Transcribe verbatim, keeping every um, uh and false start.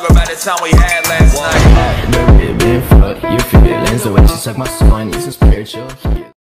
about the time we had last night. Never been fucked, your feelings, the way she suck my soul, I need some spiritual healing.